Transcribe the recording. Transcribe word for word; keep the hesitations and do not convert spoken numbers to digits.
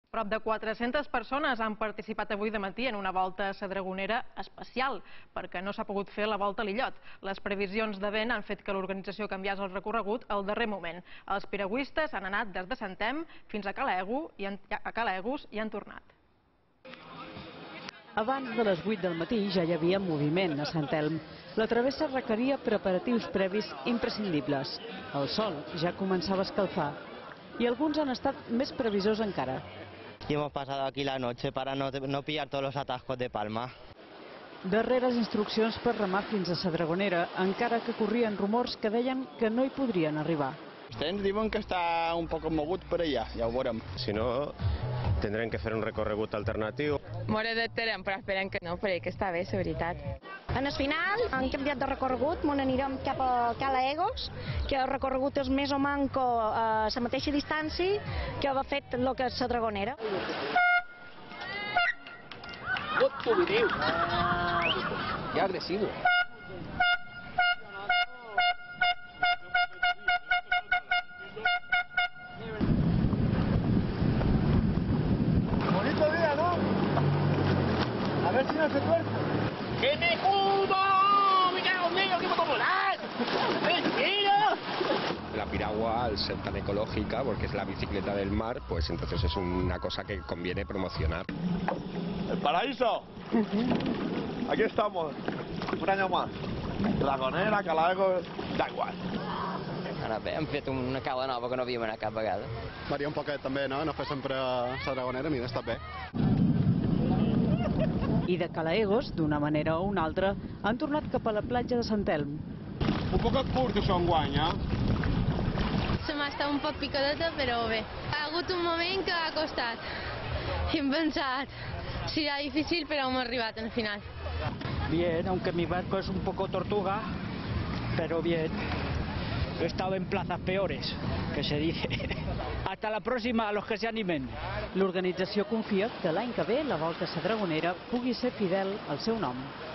Prop de quatre-centes persones han participat avui de matí en una volta sadragonera especial, perquè no s'ha pogut fer la volta a l'illot. Les previsions de vent han fet que l'organització canviés el recorregut al darrer moment. Els piragüistes han anat des de Santem fins a Calaego i a Calaegos i han tornat. Abans de les vuit del matí ja hi havia moviment a Sant Elm. La travessa requeria preparatius previs imprescindibles. El sol ja començava a escalfar i alguns han estat més previsors encara. Y hemos pasado aquí la noche para no, no pillar todos los atascos de Palma. Darreres instruccions per remar fins a Sadragonera, encara que corrien rumors que deien que no hi podrien arribar. Ens diuen que està un poc mogut per allà, ja ho veurem. Si no, tindrem que fer un recorregut alternatiu. M'ho adaptarem, però esperem que no, perquè està bé, la veritat. En el final hem canviat de recorregut, on anirem cap a Calaegos, que el recorregut és més o manco a la mateixa distància que va fet el que és la Dragonera. Tot t'ho diu! Que agressiu! Bonito día, ¿no? A ver si no se tuerce. ¡Que me judo! ¡Me cago en medio! ¡Que me tomo volar! La piragua, al ser tan ecológica, porque es la bicicleta del mar, pues entonces es una cosa que conviene promocionar. ¡El paraíso! Aquí estamos, un año más. Dragonera, Calaego, da igual. Ara bé, hem fet una cala nova que no havíem anat cap vegada. Varia un poquet també, no? No fer sempre la Dragonera, mira, està bé. I de Calaegos, d'una manera o una altra, han tornat cap a la platja de Sant Elm. Un poc curt això enguany, eh? Se m'ha estat un poc picadeta, però bé. Ha hagut un moment que ha costat. Hem pensat, será difícil, pero hemos arribat al final. Bien, aunque mi barco es un poco tortuga, pero bien. He estado en plazas peores, que se dice. Hasta la próxima, a los que se animen. L'organització confia que l'any que ve la Volta Sadragonera pugui ser fidel al seu nom.